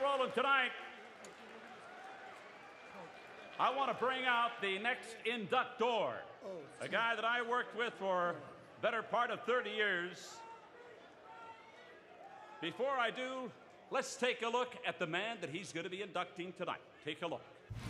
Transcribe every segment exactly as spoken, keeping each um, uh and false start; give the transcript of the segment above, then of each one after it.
rolling tonight, I want to bring out the next inductor, a guy that I worked with for the better part of thirty years. Before I do, let's take a look at the man that he's going to be inducting tonight. Take a look.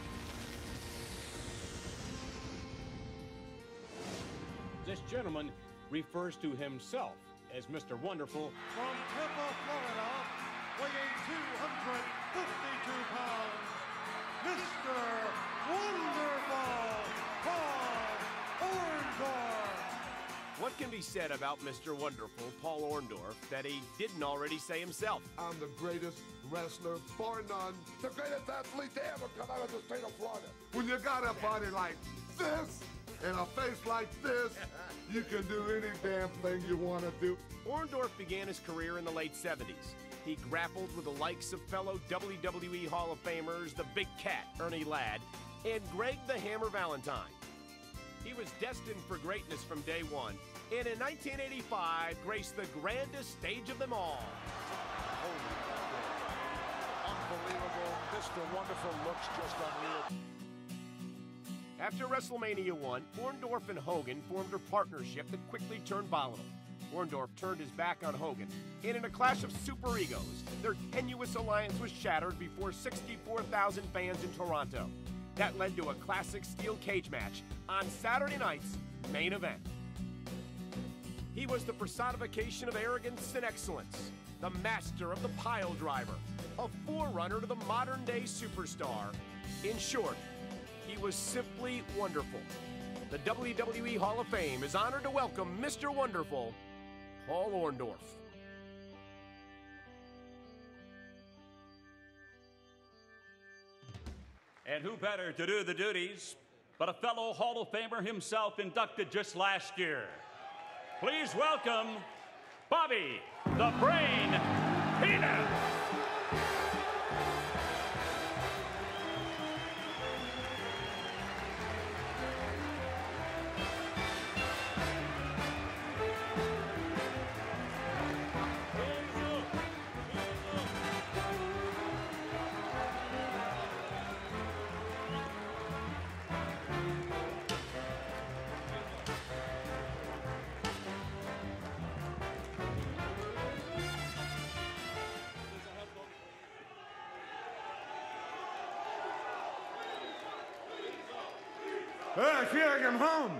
This gentleman refers to himself as Mister Wonderful. From Tampa, Florida, weighing two hundred fifty-two pounds, Mister Wonderful, Paul Orndorff. What can be said about Mister Wonderful, Paul Orndorff, that he didn't already say himself? I'm the greatest wrestler, bar none, the greatest athlete to ever come out of the state of Florida. When you got a body like this, and a face like this, you can do any damn thing you want to do. Orndorff began his career in the late seventies. He grappled with the likes of fellow W W E Hall of Famers, the Big Cat, Ernie Ladd, and Greg the Hammer Valentine. He was destined for greatness from day one, and in nineteen eighty-five, graced the grandest stage of them all. Unbelievable. Mister Wonderful looks just unreal. After WrestleMania one, Orndorff and Hogan formed a partnership that quickly turned volatile. Orndorff turned his back on Hogan, and in a clash of super egos, their tenuous alliance was shattered before sixty-four thousand fans in Toronto. That led to a classic steel cage match on Saturday night's main event. He was the personification of arrogance and excellence, the master of the pile driver, a forerunner to the modern-day superstar. In short, he was simply wonderful. The W W E Hall of Fame is honored to welcome Mister Wonderful, Paul Orndorff. And who better to do the duties but a fellow Hall of Famer himself, inducted just last year. Please welcome Bobby the Brain Heenan. Well, I feel like I'm home.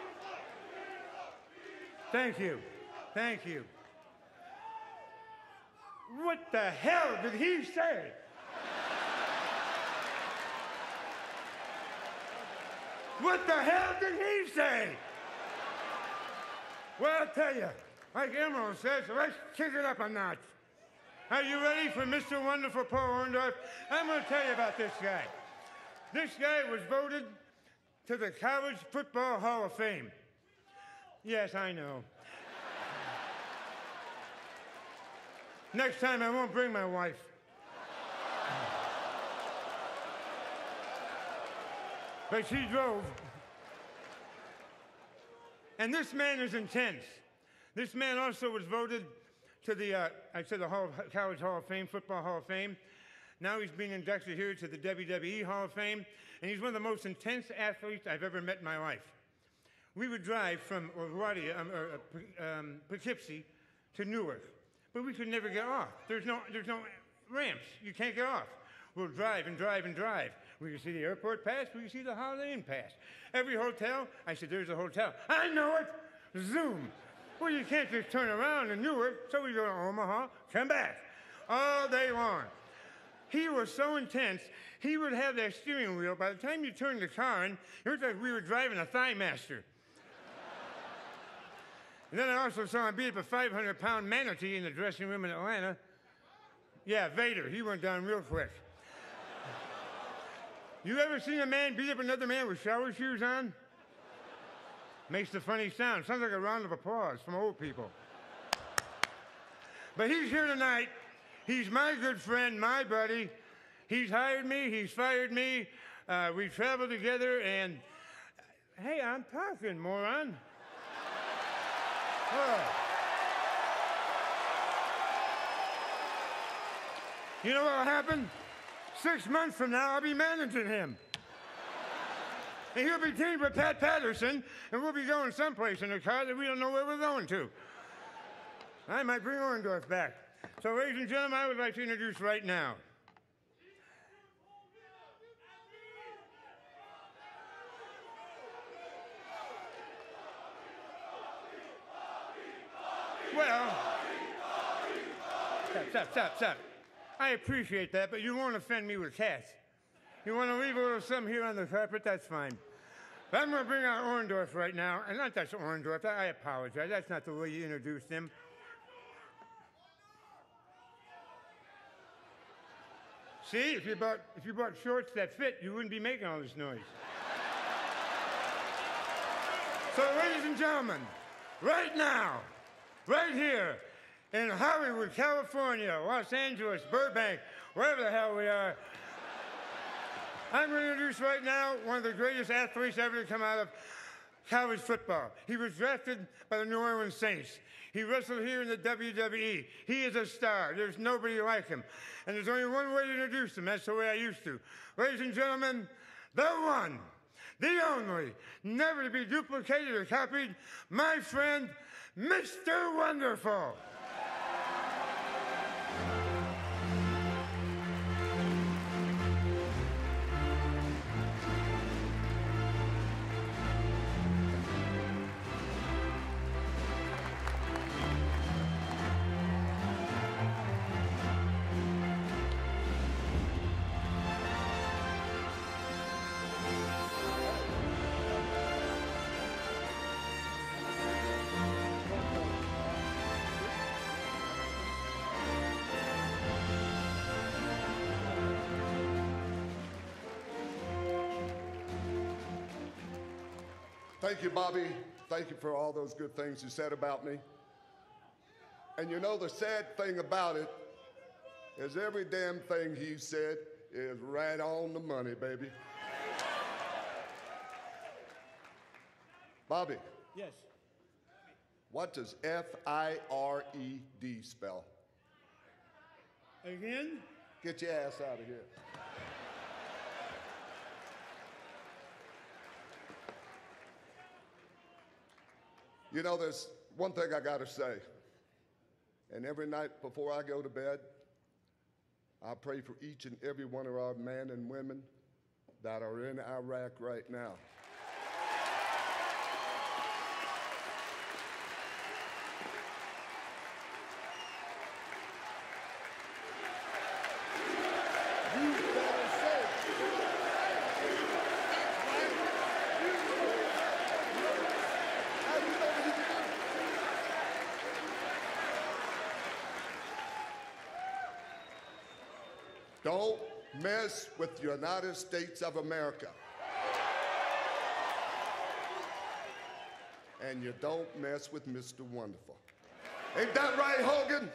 Thank you. Thank you. What the hell did he say? What the hell did he say? Well, I'll tell you, like Emerald said, so let's kick it up a notch. Are you ready for Mister Wonderful Paul Orndorff? I'm going to tell you about this guy. This guy was voted to the College Football Hall of Fame. Yes, I know. Next time I won't bring my wife. But she drove. And this man is intense. This man also was voted to the, uh, I said the Hall of, College Hall of Fame, Football Hall of Fame. Now he's being inducted here to the W W E Hall of Fame, and he's one of the most intense athletes I've ever met in my life. We would drive from LaGuardia, um, or, um, Poughkeepsie to Newark, but we could never get off. There's no, there's no ramps. You can't get off. We'll drive and drive and drive. We can see the airport pass. We can see the Holiday Inn pass. Every hotel, I said, there's a hotel. I know it. Zoom. Well, you can't just turn around in Newark, so we go to Omaha, come back all day long. He was so intense, he would have that steering wheel. By the time you turned the car in, it was like we were driving a Thigh Master. And then I also saw him beat up a five hundred pound manatee in the dressing room in Atlanta. Yeah, Vader, he went down real quick. You ever seen a man beat up another man with shower shoes on? Makes the funny sound. Sounds like a round of applause from old people. But he's here tonight. He's my good friend, my buddy. He's hired me, he's fired me. Uh, we travel together, and hey, I'm talking, moron. Oh. You know what will happen? Six months from now, I'll be managing him. And he'll be teamed with Pat Patterson, and we'll be going someplace in the car that we don't know where we're going to. I might bring Orndorff back. So, ladies and gentlemen, I would like to introduce right now Well, stop, stop, stop, stop. I appreciate that, but you won't offend me with cats. You want to leave a little something here on the carpet, that's fine. But I'm going to bring out Orndorff right now. And not that's Orndorff, I apologize. That's not the way you introduced him. See, if you bought, if you bought shorts that fit, you wouldn't be making all this noise. So, ladies and gentlemen, right now, right here in Hollywood, California, Los Angeles, Burbank, wherever the hell we are, I'm going to introduce right now one of the greatest athletes ever to come out of college football. He was drafted by the New Orleans Saints. He wrestled here in the W W E. He is a star. There's nobody like him. And there's only one way to introduce him. That's the way I used to. Ladies and gentlemen, the one, the only, never to be duplicated or copied, my friend, Mister Wonderful. Thank you, Bobby. Thank you for all those good things you said about me. And you know, the sad thing about it is every damn thing he said is right on the money, baby. Bobby. Yes. What does F I R E D spell? Again? Get your ass out of here. You know, there's one thing I gotta say. And every night before I go to bed, I pray for each and every one of our men and women that are in Iraq right now. Don't mess with the United States of America. And you don't mess with Mister Wonderful. Ain't that right, Hogan?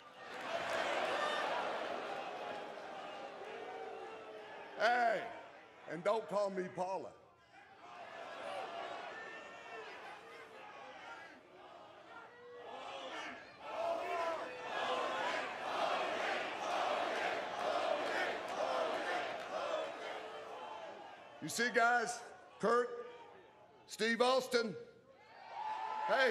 Hey, and don't call me Paula. You see, guys, Kurt, Steve Austin, hey,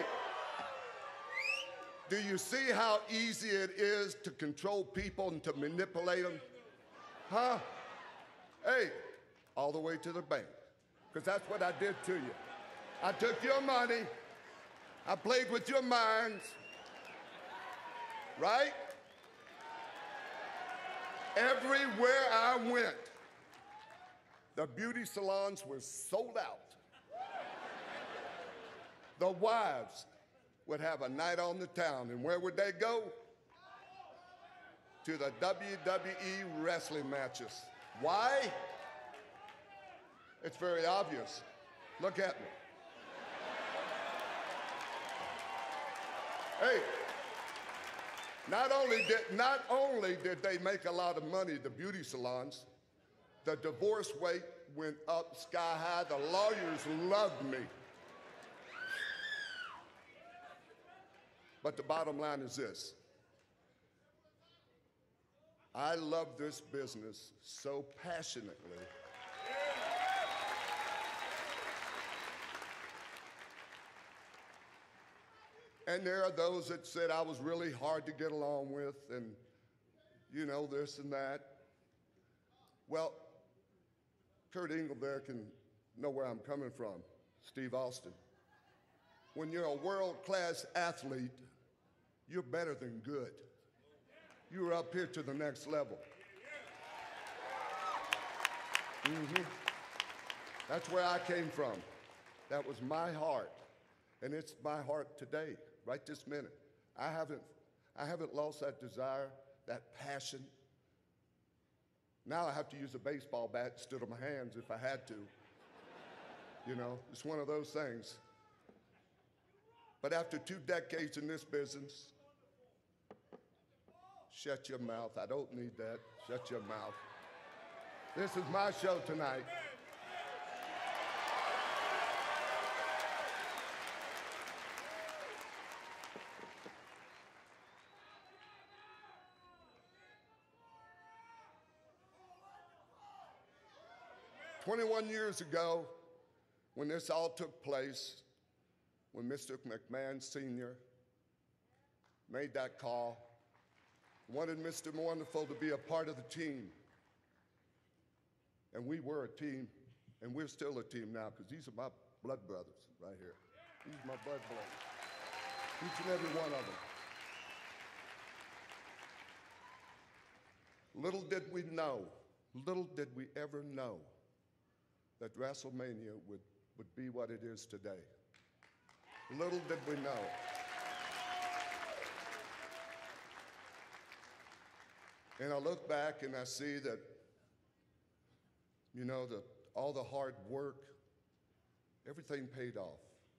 do you see how easy it is to control people and to manipulate them? Huh? Hey, all the way to the bank, because that's what I did to you. I took your money, I played with your minds, right? Everywhere I went, the beauty salons were sold out. The wives would have a night on the town, and where would they go? To the W W E wrestling matches. Why? It's very obvious. Look at me. Hey, not only did, not only did they make a lot of money, the beauty salons, the divorce rate went up sky high. The lawyers loved me. But the bottom line is this. I love this business so passionately. And there are those that said I was really hard to get along with and, you know, this and that. Well, Kurt Angle there can know where I'm coming from, Steve Austin. When you're a world-class athlete, you're better than good. You're up here to the next level. Mm-hmm. That's where I came from. That was my heart, and it's my heart today. Right this minute. I haven't, I haven't lost that desire, that passion. Now I have to use a baseball bat instead of my hands if I had to. You know, it's one of those things. But after two decades in this business, shut your mouth. I don't need that. Shut your mouth. This is my show tonight. twenty-one years ago, when this all took place, when Mister McMahon Senior made that call, wanted Mister Wonderful to be a part of the team. And we were a team, and we're still a team now, because these are my blood brothers right here. These are my blood brothers. Each and every one of them. Little did we know, little did we ever know that WrestleMania would, would be what it is today. Little did we know. And I look back and I see that, you know, the, all the hard work, everything paid off.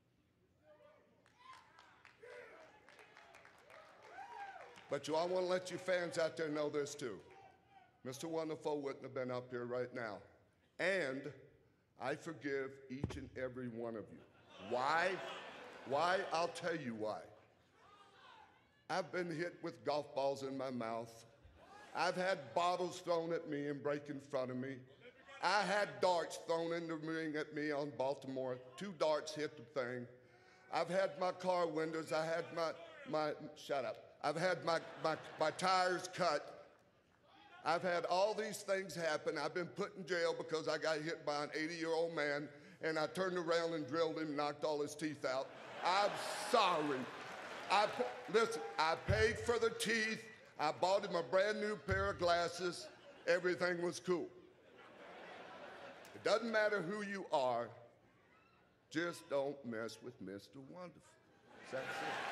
But you all want to let you fans out there know this too. Mister Wonderful wouldn't have been up here right now. And I forgive each and every one of you. Why? Why? I'll tell you why. I've been hit with golf balls in my mouth. I've had bottles thrown at me and break in front of me. I had darts thrown in the ring at me on Baltimore. Two darts hit the thing. I've had my car windows. I had my, my shut up. I've had my, my, my tires cut. I've had all these things happen. I've been put in jail because I got hit by an eighty-year-old man, and I turned around and drilled him, knocked all his teeth out. I'm sorry. I, listen, I paid for the teeth. I bought him a brand new pair of glasses. Everything was cool. It doesn't matter who you are. Just don't mess with Mister Wonderful. That's it.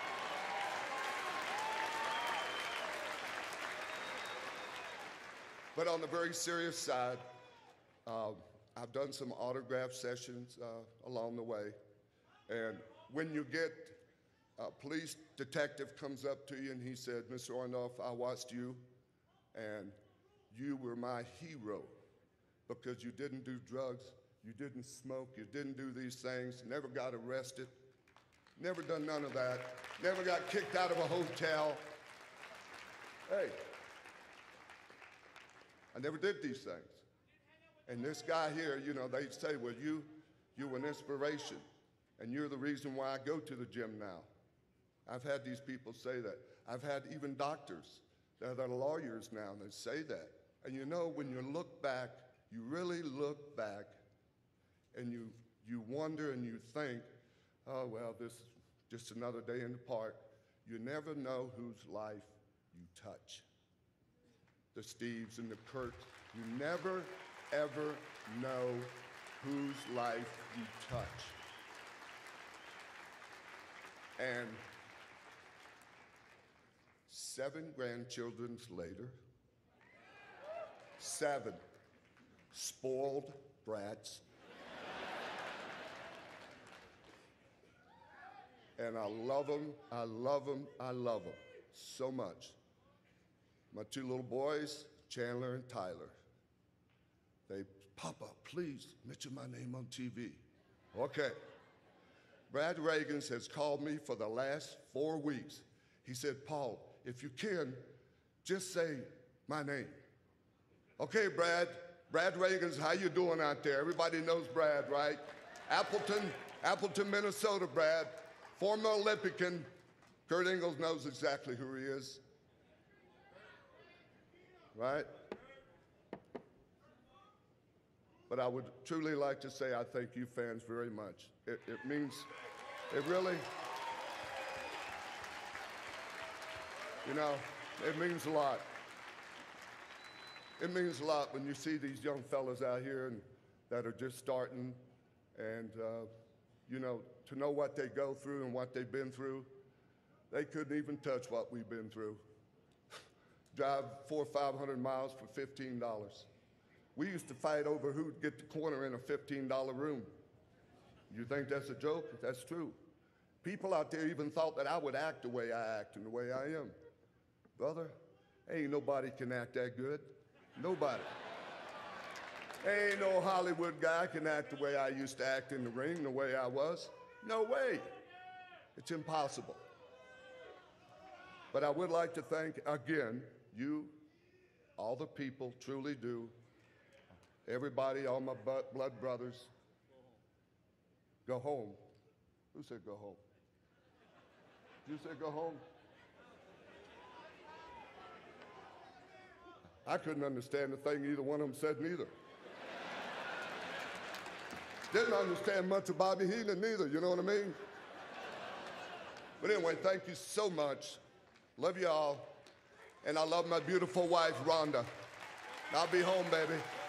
But on the very serious side, uh, I've done some autograph sessions uh, along the way. And when you get a police detective comes up to you and he said, Mister Orndorff, I watched you, and you were my hero because you didn't do drugs, you didn't smoke, you didn't do these things, never got arrested, never done none of that, never got kicked out of a hotel. Hey. I never did these things. And this guy here, you know, they say, well, you, you're an inspiration, and you're the reason why I go to the gym now. I've had these people say that. I've had even doctors that are lawyers now, and they say that. And you know, when you look back, you really look back, and you, you wonder and you think, oh, well, this is just another day in the park. You never know whose life you touch. The Steves and the Kurts, you never, ever know whose life you touch. And seven grandchildren later, seven spoiled brats, and I love them, I love them, I love them so much. My two little boys, Chandler and Tyler, they, Papa, please mention my name on T V. Okay. Brad Reagans has called me for the last four weeks. He said, Paul, if you can, just say my name. Okay, Brad. Brad Reagans, how you doing out there? Everybody knows Brad, right? Appleton, Appleton, Minnesota, Brad. Former Olympian. Kurt Ingles knows exactly who he is. Right? But I would truly like to say I thank you fans very much. It, it means, it really, you know, it means a lot. It means a lot when you see these young fellas out here and, that are just starting and, uh, you know, to know what they go through and what they've been through. They couldn't even touch what we've been through. Drive four or five hundred miles for fifteen dollars. We used to fight over who'd get the corner in a fifteen dollar room. You think that's a joke? That's true. People out there even thought that I would act the way I act and the way I am. Brother, ain't nobody can act that good. Nobody. Ain't no Hollywood guy can act the way I used to act in the ring, the way I was. No way. It's impossible. But I would like to thank, again, you, all the people, truly do, everybody, all my blood brothers. Go home. Who said go home? You said go home? I couldn't understand the thing either one of them said neither. Didn't understand much of Bobby Heenan neither, you know what I mean? But anyway, thank you so much. Love you all. And I love my beautiful wife, Rhonda. I'll be home, baby.